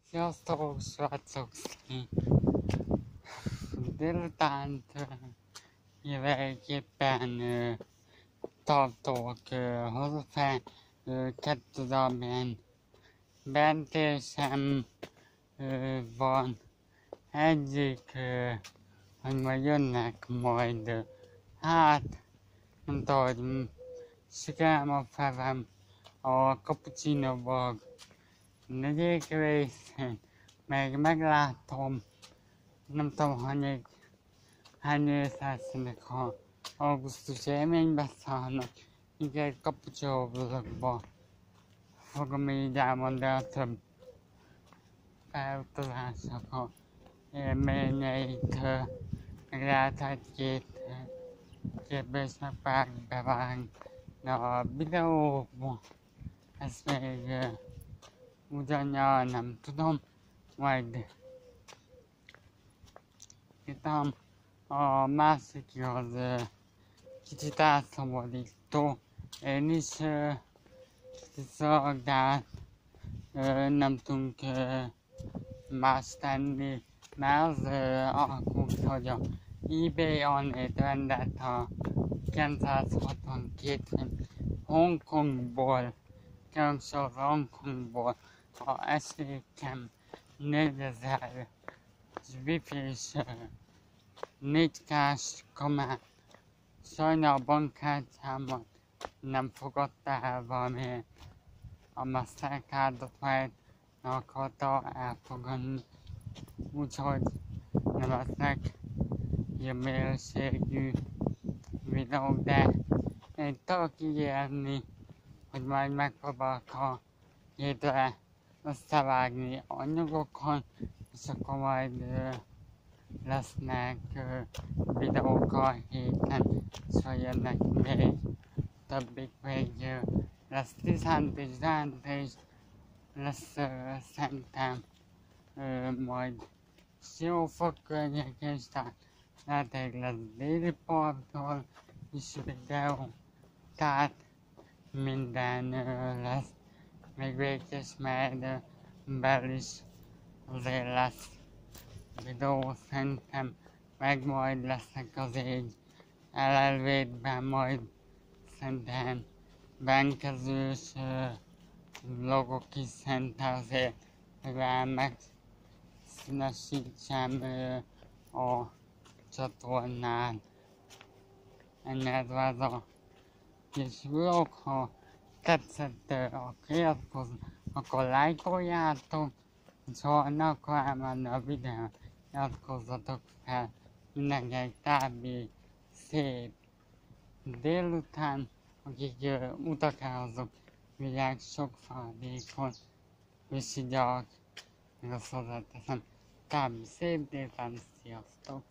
Sziasztok, srácok! Délután jövőképpen tartok hazafelé, 2 darab ilyen beentésem van. Egyik, hogy majd jönnek majd, hát, nem tudom, hogy sikerem a felem a Cappuccino Blog 4. részén, meg meglátom, nem tudom, hány rész lesznek, ha augusztus élménybe szállnak, igen, Cappuccino Blogba fogom így elmondani a több felutazásnak a élményeit, meg lehet egy-két kérdés meg pár bevágni a videóba, ezt még ugyan nem tudom, majd írtam. A másik az kicsit elszabadító, én is szolgált, nem tudunk más tenni, mert az alakult, hogy a eBay annét rendelt a 962 Hongkongból, keresor Hongkongból, a estékem 4000 wifi-s 4K-s kamát. Sajnál a bankkártyámat nem fogadta el valamiért, a Mastercardot majd nem akarta elfogadni, úgyhogy nem lesznek ilyen minőségű videók, de én tudok ígérni, hogy majd megpróbálok a hétre összevágni anyagokat, és akkor majd lesznek videók a héten, szóval jönnek még többik, még lesz 10 és lesz szerintem majd Siófok környékén, tehát lehet, hogy lesz Déli Parktól is videó, tehát minden lesz, még Békés megyén belül is azért lesz videó, szerintem meg majd lesznek azért LLV-ben majd szerintem benkezős vlogok is, szerintem azért mivel megszínesítsem a csatornán. Ennek az a kis vlog, ha tetszett a iratkozni, akkor lájkoljátok, és ha ne akar elmenni a videón, iratkozzatok fel. Mindenkinek távoli szép délután, akik utakázok, vigyák sok fáradékot, és így meg azt hozzáteszem, távoli szép délután, sziasztok!